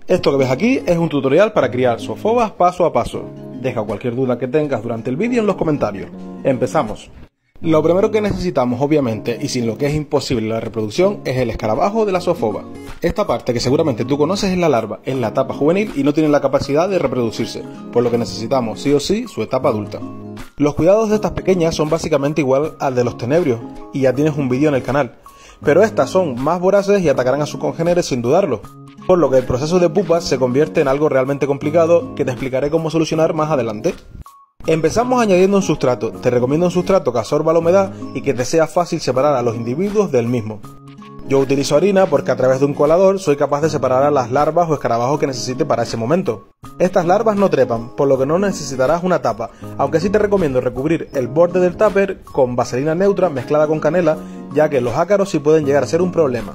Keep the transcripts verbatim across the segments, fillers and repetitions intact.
Esto que ves aquí es un tutorial para criar zoofobas paso a paso. Deja cualquier duda que tengas durante el vídeo en los comentarios. Empezamos. Lo primero que necesitamos, obviamente, y sin lo que es imposible la reproducción, es el escarabajo de la zoofoba. Esta parte que seguramente tú conoces es la larva, es la etapa juvenil y no tiene la capacidad de reproducirse, por lo que necesitamos sí o sí su etapa adulta. Los cuidados de estas pequeñas son básicamente igual al de los tenebrios, y ya tienes un vídeo en el canal, pero estas son más voraces y atacarán a sus congéneres sin dudarlo, por lo que el proceso de pupa se convierte en algo realmente complicado que te explicaré cómo solucionar más adelante. Empezamos añadiendo un sustrato. Te recomiendo un sustrato que absorba la humedad y que te sea fácil separar a los individuos del mismo. Yo utilizo harina porque a través de un colador soy capaz de separar a las larvas o escarabajos que necesite para ese momento. Estas larvas no trepan, por lo que no necesitarás una tapa, aunque sí te recomiendo recubrir el borde del tupper con vaselina neutra mezclada con canela, ya que los ácaros sí pueden llegar a ser un problema.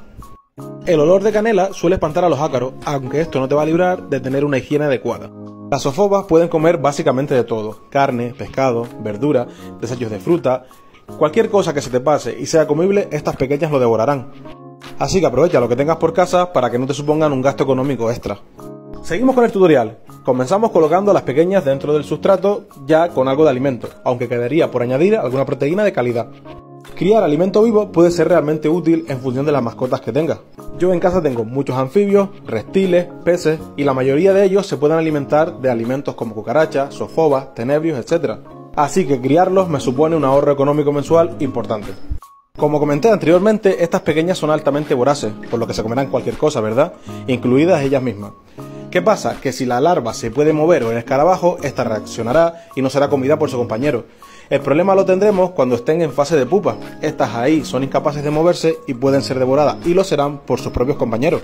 El olor de canela suele espantar a los ácaros, aunque esto no te va a librar de tener una higiene adecuada. Las zoofobas pueden comer básicamente de todo: carne, pescado, verdura, desechos de fruta. Cualquier cosa que se te pase y sea comible, estas pequeñas lo devorarán. Así que aprovecha lo que tengas por casa para que no te supongan un gasto económico extra. Seguimos con el tutorial. Comenzamos colocando a las pequeñas dentro del sustrato ya con algo de alimento, aunque quedaría por añadir alguna proteína de calidad. Criar alimento vivo puede ser realmente útil en función de las mascotas que tengas. Yo en casa tengo muchos anfibios, reptiles, peces y la mayoría de ellos se pueden alimentar de alimentos como cucarachas, zoofobas, tenebrios, etcétera. Así que criarlos me supone un ahorro económico mensual importante. Como comenté anteriormente, estas pequeñas son altamente voraces, por lo que se comerán cualquier cosa, ¿verdad? Incluidas ellas mismas. ¿Qué pasa? Que si la larva se puede mover o el escarabajo, esta reaccionará y no será comida por su compañero. El problema lo tendremos cuando estén en fase de pupa. Estas ahí son incapaces de moverse y pueden ser devoradas, y lo serán por sus propios compañeros.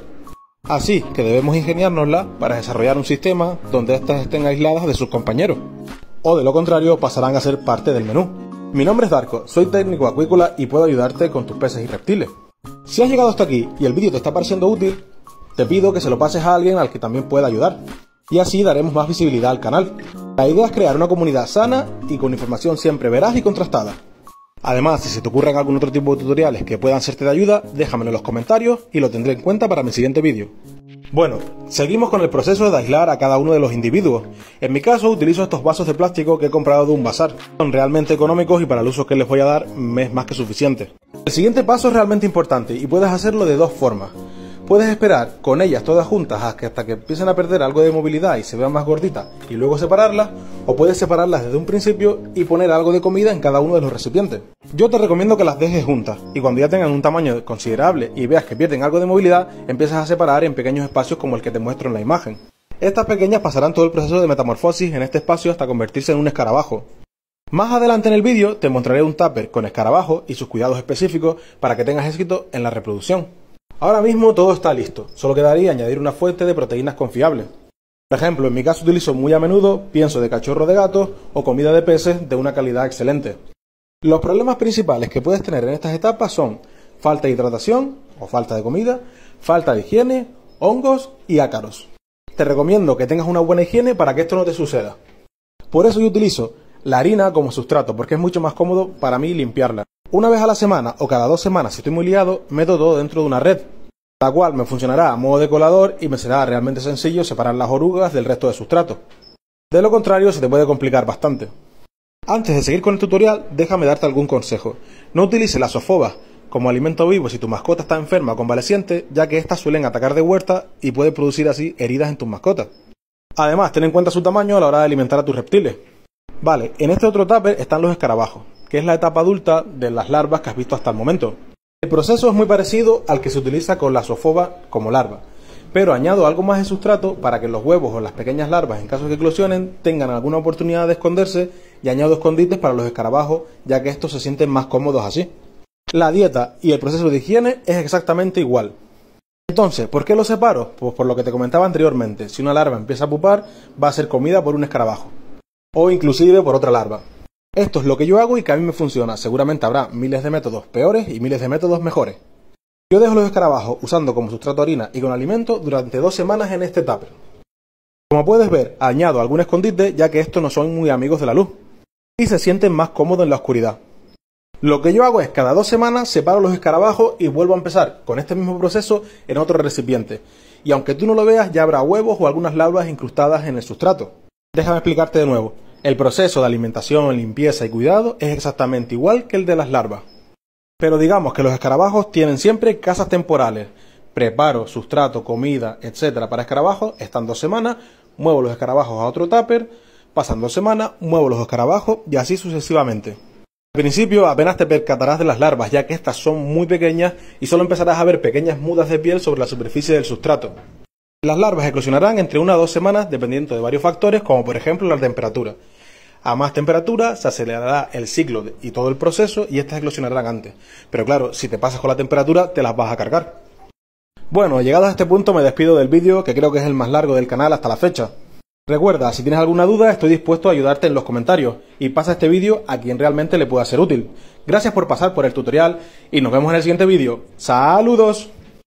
Así que debemos ingeniárnosla para desarrollar un sistema donde estas estén aisladas de sus compañeros, o de lo contrario pasarán a ser parte del menú. Mi nombre es Darko, soy técnico acuícola y puedo ayudarte con tus peces y reptiles. Si has llegado hasta aquí y el vídeo te está pareciendo útil, te pido que se lo pases a alguien al que también pueda ayudar, y así daremos más visibilidad al canal. La idea es crear una comunidad sana y con información siempre veraz y contrastada. Además, si se te ocurren algún otro tipo de tutoriales que puedan serte de ayuda, déjamelo en los comentarios y lo tendré en cuenta para mi siguiente vídeo. Bueno, seguimos con el proceso de aislar a cada uno de los individuos. En mi caso utilizo estos vasos de plástico que he comprado de un bazar. Son realmente económicos y para el uso que les voy a dar me es más que suficiente. El siguiente paso es realmente importante y puedes hacerlo de dos formas. Puedes esperar con ellas todas juntas hasta que empiecen a perder algo de movilidad y se vean más gorditas y luego separarlas, o puedes separarlas desde un principio y poner algo de comida en cada uno de los recipientes. Yo te recomiendo que las dejes juntas y cuando ya tengan un tamaño considerable y veas que pierden algo de movilidad, empiezas a separar en pequeños espacios como el que te muestro en la imagen. Estas pequeñas pasarán todo el proceso de metamorfosis en este espacio hasta convertirse en un escarabajo. Más adelante en el vídeo te mostraré un tupper con escarabajo y sus cuidados específicos para que tengas éxito en la reproducción. Ahora mismo todo está listo, solo quedaría añadir una fuente de proteínas confiable. Por ejemplo, en mi caso utilizo muy a menudo pienso de cachorro de gato o comida de peces de una calidad excelente. Los problemas principales que puedes tener en estas etapas son falta de hidratación o falta de comida, falta de higiene, hongos y ácaros. Te recomiendo que tengas una buena higiene para que esto no te suceda. Por eso yo utilizo la harina como sustrato, porque es mucho más cómodo para mí limpiarla. Una vez a la semana o cada dos semanas, si estoy muy liado, meto todo dentro de una red, la cual me funcionará a modo de colador y me será realmente sencillo separar las orugas del resto de sustrato. De lo contrario, se te puede complicar bastante. Antes de seguir con el tutorial, déjame darte algún consejo. No utilices las zoofobas como alimento vivo si tu mascota está enferma o convaleciente, ya que estas suelen atacar de huerta y puede producir así heridas en tus mascotas. Además, ten en cuenta su tamaño a la hora de alimentar a tus reptiles. Vale, en este otro tupper están los escarabajos, que es la etapa adulta de las larvas que has visto hasta el momento. El proceso es muy parecido al que se utiliza con la zoofoba como larva, pero añado algo más de sustrato para que los huevos o las pequeñas larvas, en caso de que eclosionen, tengan alguna oportunidad de esconderse, y añado escondites para los escarabajos, ya que estos se sienten más cómodos así. La dieta y el proceso de higiene es exactamente igual. Entonces, ¿por qué los separo? Pues por lo que te comentaba anteriormente, si una larva empieza a pupar, va a ser comida por un escarabajo, o inclusive por otra larva. Esto es lo que yo hago y que a mí me funciona. Seguramente habrá miles de métodos peores y miles de métodos mejores. Yo dejo los escarabajos usando como sustrato harina y con alimento durante dos semanas en este tupper. Como puedes ver, añado algún escondite ya que estos no son muy amigos de la luz y se sienten más cómodos en la oscuridad. Lo que yo hago es cada dos semanas separo los escarabajos y vuelvo a empezar con este mismo proceso en otro recipiente. y aunque tú no lo veas ya habrá huevos o algunas larvas incrustadas en el sustrato. Déjame explicarte de nuevo. El proceso de alimentación, limpieza y cuidado es exactamente igual que el de las larvas. Pero digamos que los escarabajos tienen siempre casas temporales. Preparo, sustrato, comida, etcétera para escarabajos, están dos semanas, muevo los escarabajos a otro tupper, pasan dos semanas, muevo los escarabajos y así sucesivamente. Al principio apenas te percatarás de las larvas, ya que estas son muy pequeñas y solo empezarás a ver pequeñas mudas de piel sobre la superficie del sustrato. Las larvas eclosionarán entre una a dos semanas dependiendo de varios factores, como por ejemplo la temperatura. A más temperatura se acelerará el ciclo y todo el proceso y estas eclosionarán antes. Pero claro, si te pasas con la temperatura te las vas a cargar. Bueno, llegados a este punto me despido del vídeo, que creo que es el más largo del canal hasta la fecha. Recuerda, si tienes alguna duda estoy dispuesto a ayudarte en los comentarios y pasa este vídeo a quien realmente le pueda ser útil. Gracias por pasar por el tutorial y nos vemos en el siguiente vídeo. ¡Saludos!